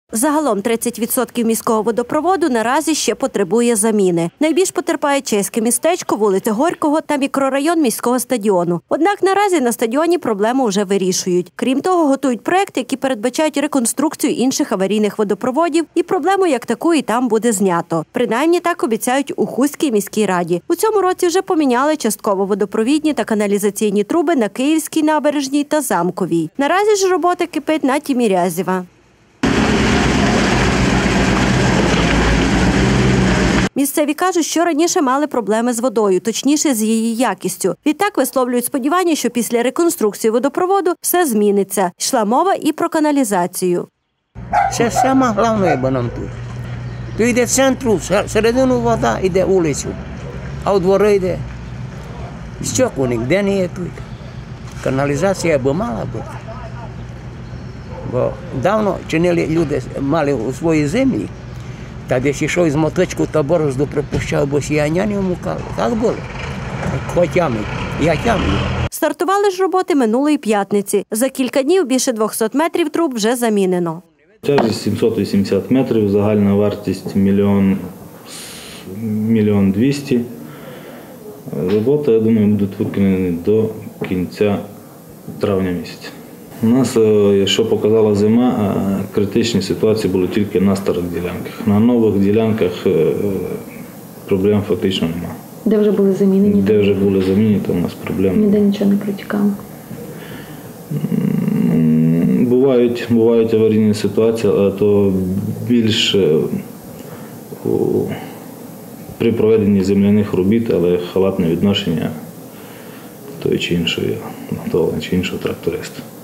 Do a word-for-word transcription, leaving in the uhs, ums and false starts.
Загалом тридцять відсотків міського водопроводу наразі ще потребує заміни. Найбільш потерпає чеське містечко, вулиця Горького та мікрорайон міського стадіону. Однак наразі на стадіоні проблему вже вирішують. Крім того, готують проекти, які передбачають реконструкцію інших аварійних водопроводів, і проблему як таку і там буде знято. Принаймні так обіцяють у Хустській міській раді. У цьому році вже поміняли частково водопровідні та каналізаційні труби на Київській набережній та Замковій. Наразі ж робота кипить на Тімірязєва. Місцеві кажуть, що раніше мали проблеми з водою, точніше з її якістю. Відтак висловлюють сподівання, що після реконструкції водопроводу все зміниться. Йшла мова і про каналізацію. Це саме головне, бо нам тут. Тут йде центру, середину вода, йде вулицю, а у двори йде стекло, ніде не є тут. Каналізація б мала бути. Бо давно чинили люди, мали у своїй землі, та десь йшов із моточку та борозду припущав, бо сіяння не вмукали. Так було. Хотями, ятями. Стартували ж роботи минулої п'ятниці. За кілька днів більше двохсот метрів труб вже замінено. Тяжість сімсот вісімдесят метрів, загальна вартість мільйон, мільйон двісті. Роботи, я думаю, будуть виконані до кінця травня місяця. У нас, що показала зима, критичні ситуації були тільки на старих ділянках. На нових ділянках проблем фактично немає. Де вже були замінені? Де вже були замінені, то у нас проблем. Ніде нічого не протікало? Бувають, бувають аварійні ситуації, але то більш при проведенні земляних робіт, але халатне відношення тої чи іншої, того чи іншого тракториста.